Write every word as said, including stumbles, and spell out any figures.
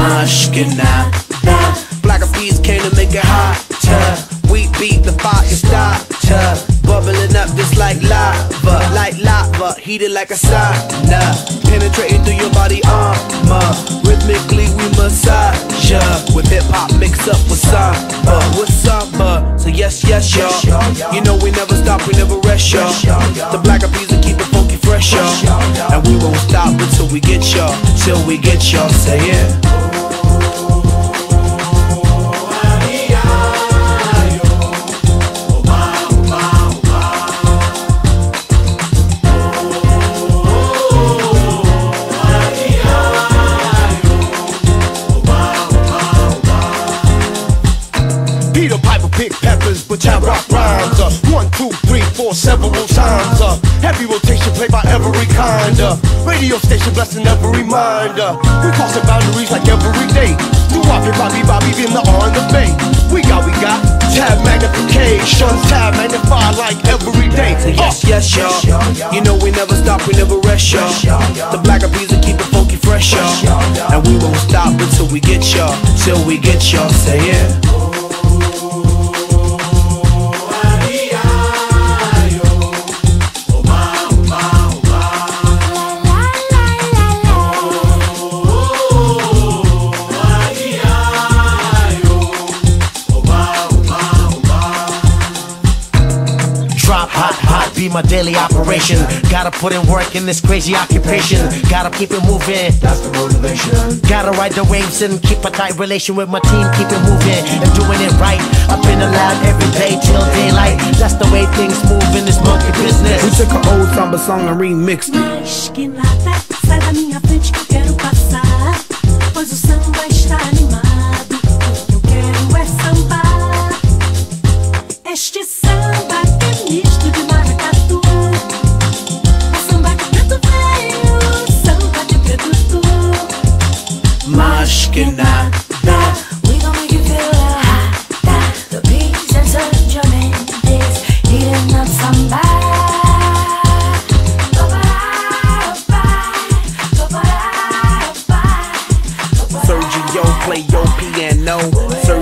Mashkina. Black Eyed Peas came to make it hotter. We beat the fire starter, bubbling up just like lava, like lava, heated like a sauna, penetrating through your body armor. Rhythmically we massage ya, with hip hop mixed up with samba, with samba. So yes, yes, y'all. You know we never stop, we never rest, y'all. The Black Eyed Peas will keep it funky fresh, y'all. And we won't stop until we get y'all, till we get y'all. Say it. Peter Piper pick peppers, but I rock rhymes. Uh, one, two, three, four, several times. Uh, heavy rotation played by every kind. Uh, radio station blessing every mind. Uh, we crossing boundaries like every day. New Bobby, Bobby, Bobby, in the on the bay. We got, we got tab magnification, tab magnified like every day. So yes, yes, y'all. You know we never stop, we never rest, y'all. The Black Eyed Peas will keep it funky fresh, y'all. And we won't stop until we get y'all, till we get y'all. Say it. Drop hot, hot, be my daily operation. Gotta put in work in this crazy occupation. Gotta keep it moving, that's the motivation. Gotta ride the waves and keep a tight relation with my team. Keep it moving and doing it right. I've been allowed every day till daylight. That's the way things move in this monkey business. We took an old samba song and remixed it. Mas que nada, sai da minha frente que eu quero passar. Pois o samba está animado. O que eu quero é sambar. Este samba que é misto de maracatu. É samba de preto velho, samba de preto tu. Mas que nada. We gon' make you feel hot. The beats and such your Mendes eating up samba. Sergio play your piano. Sergio